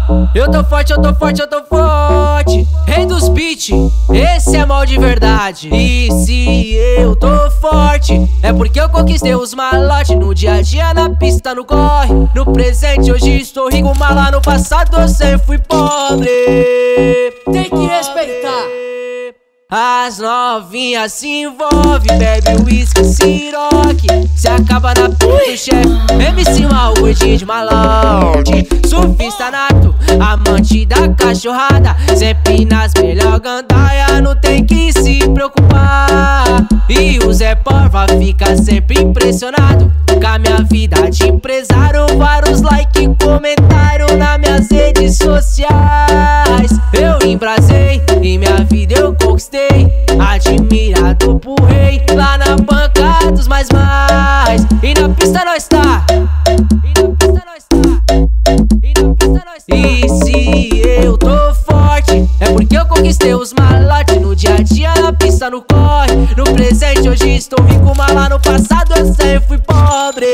Eu tô forte, eu tô forte, eu tô forte. Rei dos beats, esse é mal de verdade. E se eu tô forte, é porque eu conquistei os malotes. No dia a dia, na pista, no corre. No presente, hoje estou rico, mas lá no passado eu sempre fui pobre. Tem que respeitar. As novinhas se envolve, bebe uísque, siroque, se acaba na puta do chefe. MC Mal, gordinho de malote, surfista nato, amante da cachorrada, sempre nas melhor gandaia, não tem que se preocupar. E o Zé Porva fica sempre impressionado com a minha vida de empresário. Vários like, comentário nas minhas redes sociais. Eu embrasei e minha vida eu conquistei, admirado por rei, lá na banca dos mais. E na pista nós tá, e na pista nós tá, e na pista nós tá. E se eu tô forte, é porque eu conquistei os malotes. No dia a dia, na pista, no corre. No presente, hoje estou rico, mas lá no passado eu sempre fui pobre.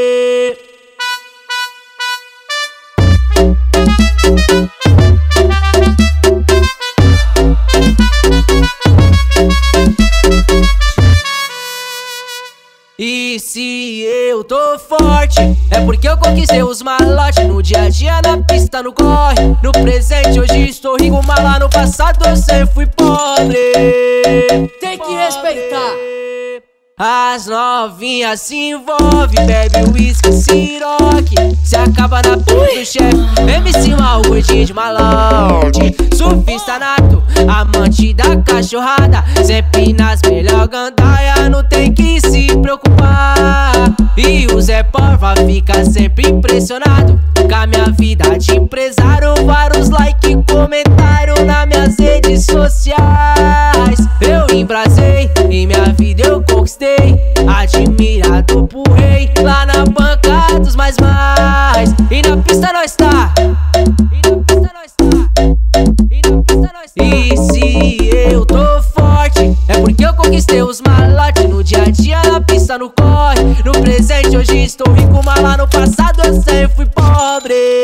E se eu tô forte, é porque eu conquistei os malotes. No dia a dia, na pista, no corre. No presente, hoje estou rico, mas lá no passado eu sempre fui pobre. Tem que respeitar. As novinhas se envolve, bebe uísque, siroque, se acaba na puta do chefe. MC Mal, gordinho de malote, surfista nato, amante da cachorrada, sempre nas melhor gandaia, não tem que se preocupar. E o Zé Porva fica sempre impressionado com a minha vida de empresário. Vários like, comentário nas minhas redes sociais. Eu embrasei e minha vida eu conquistei, admirado por rei, lá na banca dos mais. E na pista nós tá, e na pista nós tá, e na pista nós tá. E se eu tô forte, é porque eu conquistei os malotes. No dia a dia, na pista, no corre. No presente, hoje estou rico, mas lá no passado eu sempre fui pobre.